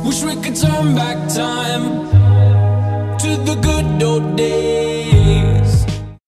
Wish we could turn back time to the good old days.